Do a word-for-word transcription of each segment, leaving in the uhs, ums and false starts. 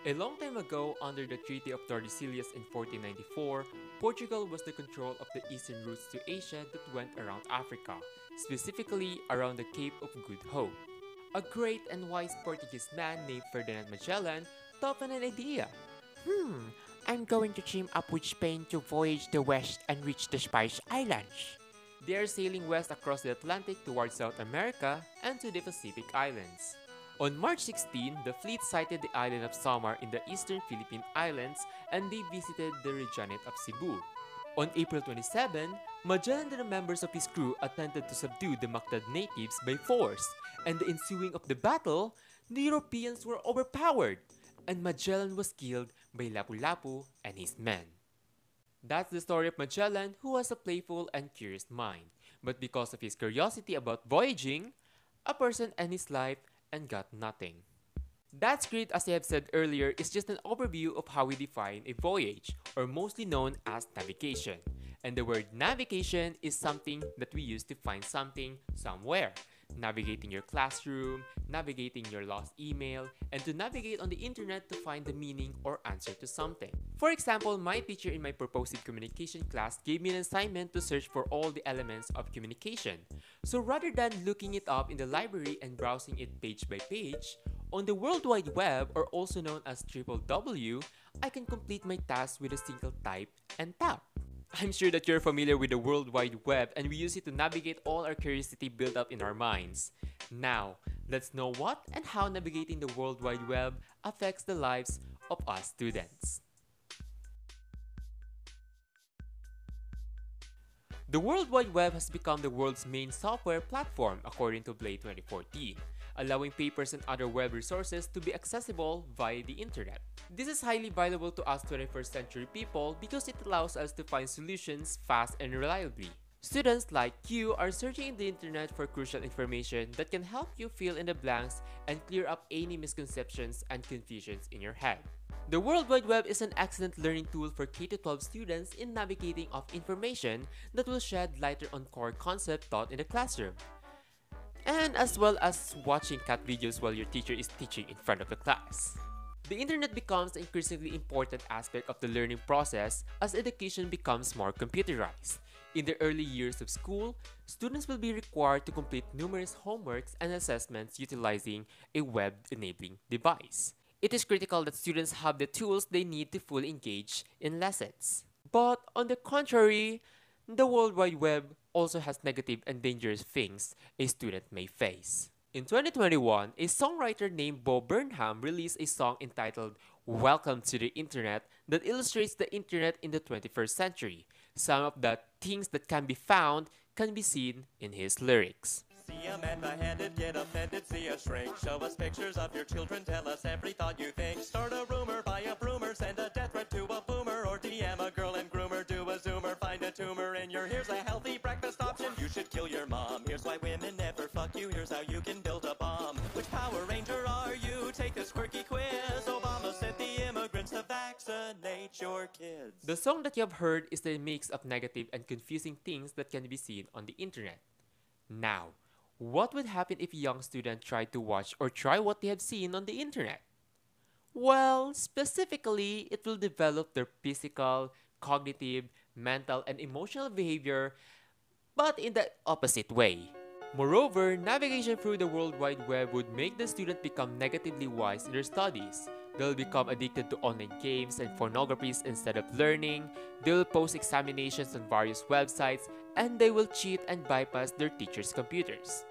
A long time ago, under the Treaty of Tordesillas in fourteen ninety-four, Portugal was the control of the eastern routes to Asia that went around Africa, specifically around the Cape of Good Hope. A great and wise Portuguese man named Ferdinand Magellan thought of an idea. Hmm, I'm going to team up with Spain to voyage the west and reach the Spice Islands. They are sailing west across the Atlantic towards South America and to the Pacific Islands. On March sixteenth, the fleet sighted the island of Samar in the eastern Philippine Islands and they visited the Regionate of Cebu. On April twenty-seventh, Magellan and the members of his crew attempted to subdue the Mactad natives by force, and the ensuing of the battle, the Europeans were overpowered, and Magellan was killed by Lapu-Lapu and his men. That's the story of Magellan, who has a playful and curious mind, but because of his curiosity about voyaging, a person ended his life and got nothing. That script, as I have said earlier, is just an overview of how we define a voyage, or mostly known as navigation. And the word navigation is something that we use to find something somewhere. Navigating your classroom, navigating your lost email, and to navigate on the internet to find the meaning or answer to something. For example, my teacher in my purposive communication class gave me an assignment to search for all the elements of communication. So rather than looking it up in the library and browsing it page by page, on the World Wide Web, or also known as triple W, I can complete my task with a single type and tap. I'm sure that you're familiar with the World Wide Web and we use it to navigate all our curiosity built up in our minds. Now, let's know what and how navigating the World Wide Web affects the lives of us students. The World Wide Web has become the world's main software platform according to Blade twenty fourteen, allowing papers and other web resources to be accessible via the internet. This is highly valuable to us twenty-first century people because it allows us to find solutions fast and reliably. Students like you are searching in the internet for crucial information that can help you fill in the blanks and clear up any misconceptions and confusions in your head. The World Wide Web is an excellent learning tool for K through twelve students in navigating of information that will shed light on core concepts taught in the classroom, and as well as watching cat videos while your teacher is teaching in front of the class. The internet becomes an increasingly important aspect of the learning process as education becomes more computerized. In the early years of school, students will be required to complete numerous homeworks and assessments utilizing a web-enabling device. It is critical that students have the tools they need to fully engage in lessons. But on the contrary, the World Wide Web also has negative and dangerous things a student may face. In twenty twenty-one, a songwriter named Bo Burnham released a song entitled Welcome to the Internet that illustrates the internet in the twenty-first century. Some of the things that can be found can be seen in his lyrics. See a man beheaded, get offended, see a shrink. Show us pictures of your children, tell us every thought you think. Start a rumor, buy a broomer, send a death threat to a boomer, or D M a girl and groomer, do a zoomer, find a tumor in your. Here's a healthy breakfast option. You should kill your mom. Here's why women never fuck you. Here's how you can build a bomb. Which Power Ranger are you? Take this quirky quiz. Obama sent the immigrants to vaccinate your kids. The song that you have heard is the mix of negative and confusing things that can be seen on the internet. Now, what would happen if a young student tried to watch or try what they have seen on the internet? Well, specifically, it will develop their physical, cognitive, mental, and emotional behavior, but in the opposite way. Moreover, navigation through the World Wide Web would make the student become negatively wise in their studies. They'll become addicted to online games and pornographies instead of learning, they will post examinations on various websites, and they will cheat and bypass their teachers' computers.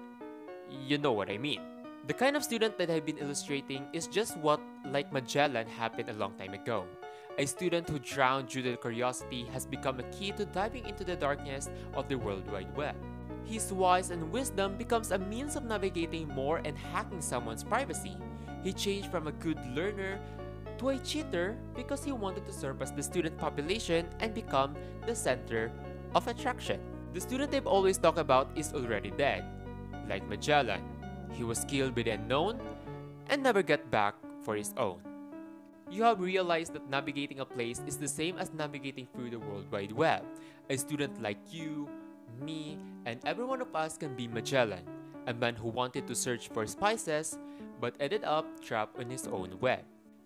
You know what I mean. The kind of student that I've been illustrating is just what, like Magellan, happened a long time ago. A student who drowned due to curiosity has become a key to diving into the darkness of the World Wide Web. His wise and wisdom becomes a means of navigating more and hacking someone's privacy. He changed from a good learner to a cheater because he wanted to surpass the student population and become the center of attraction. The student I've always talked about is already dead. Like Magellan, he was killed by the unknown and never got back for his own. You have realized that navigating a place is the same as navigating through the World Wide Web. A student like you, me, and every one of us can be Magellan, a man who wanted to search for spices but ended up trapped on his own web.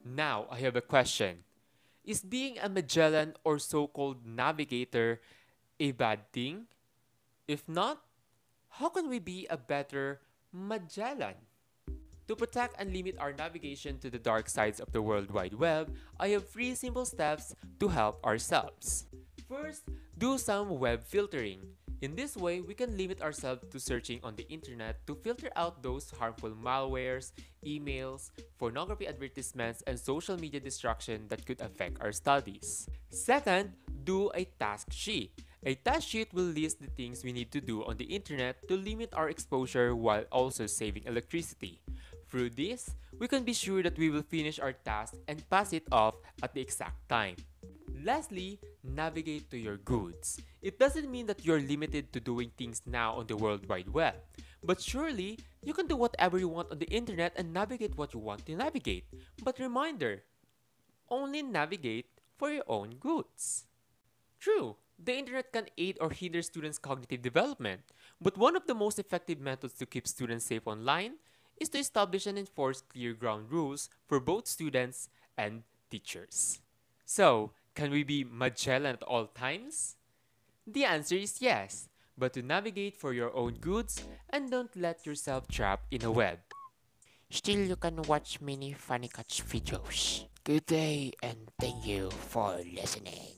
Now, I have a question. Is being a Magellan or so-called navigator a bad thing? If not, how can we be a better Magellan? To protect and limit our navigation to the dark sides of the World Wide Web, I have three simple steps to help ourselves. First, do some web filtering. In this way, we can limit ourselves to searching on the internet to filter out those harmful malwares, emails, pornography advertisements, and social media distraction that could affect our studies. Second, do a task sheet. A task sheet will list the things we need to do on the internet to limit our exposure while also saving electricity. Through this, we can be sure that we will finish our task and pass it off at the exact time. Lastly, navigate to your goods. It doesn't mean that you're limited to doing things now on the World Wide Web. But surely, you can do whatever you want on the internet and navigate what you want to navigate. But reminder, only navigate for your own goods. True, the internet can aid or hinder students' cognitive development. But one of the most effective methods to keep students safe online is to establish and enforce clear ground rules for both students and teachers. So, can we be Magellan at all times? The answer is yes, but to navigate for your own goods and don't let yourself trap in a web. Still, you can watch many funny catch videos. Good day and thank you for listening.